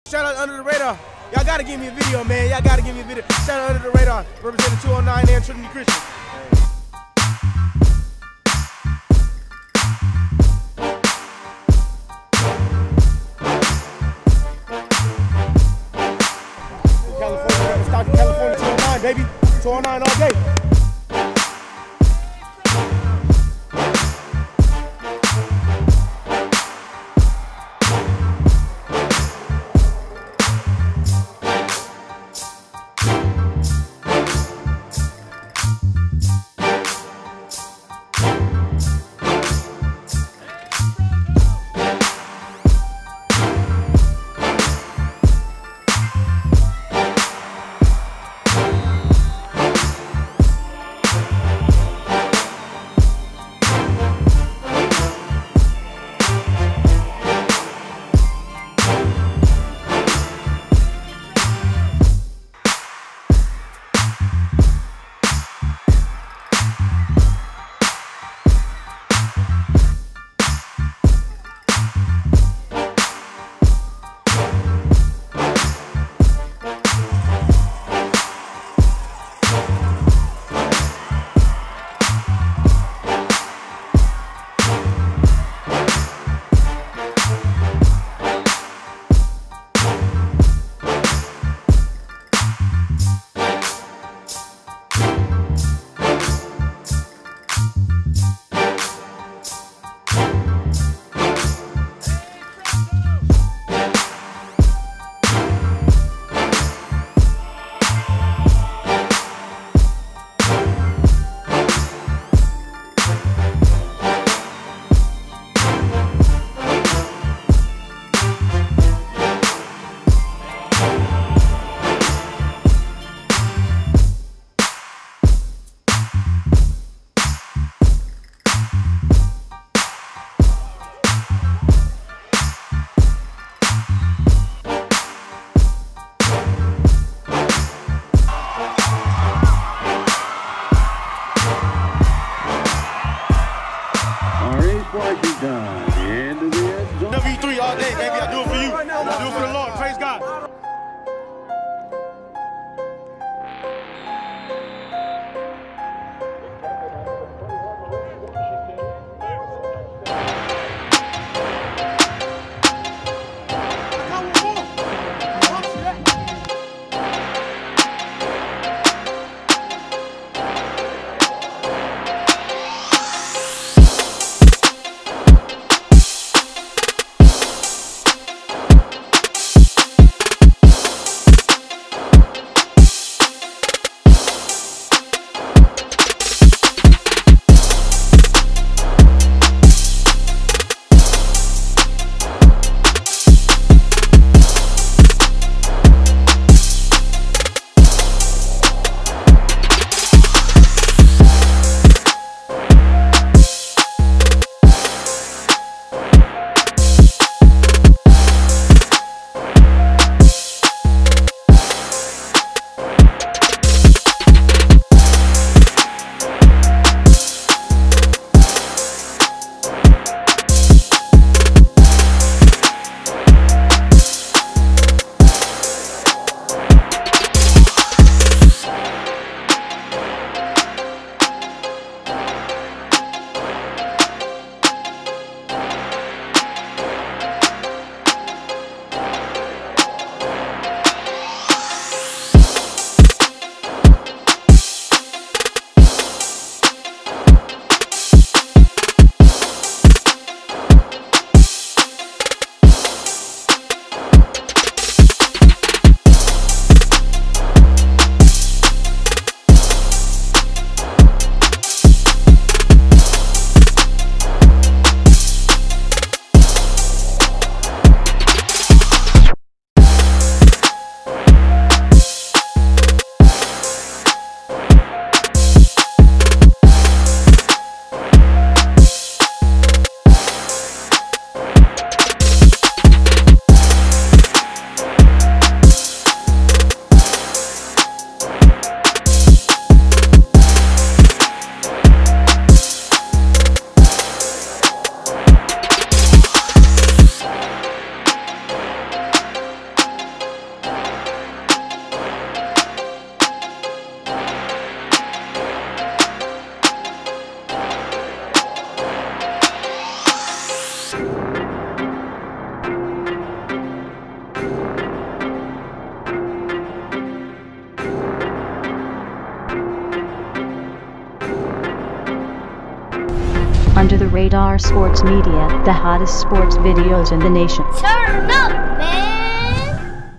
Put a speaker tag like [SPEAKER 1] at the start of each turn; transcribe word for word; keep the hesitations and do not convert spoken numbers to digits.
[SPEAKER 1] Shout out Under the Radar. Y'all gotta give me a video, man. Y'all gotta give me a video. Shout out Under the Radar. Representing two oh nine there in Trinity Christian. California, Stockton, California, two oh nine, baby. two oh nine all day.
[SPEAKER 2] Under the Radar Sports Media, the hottest sports videos in the nation.
[SPEAKER 3] Turn up!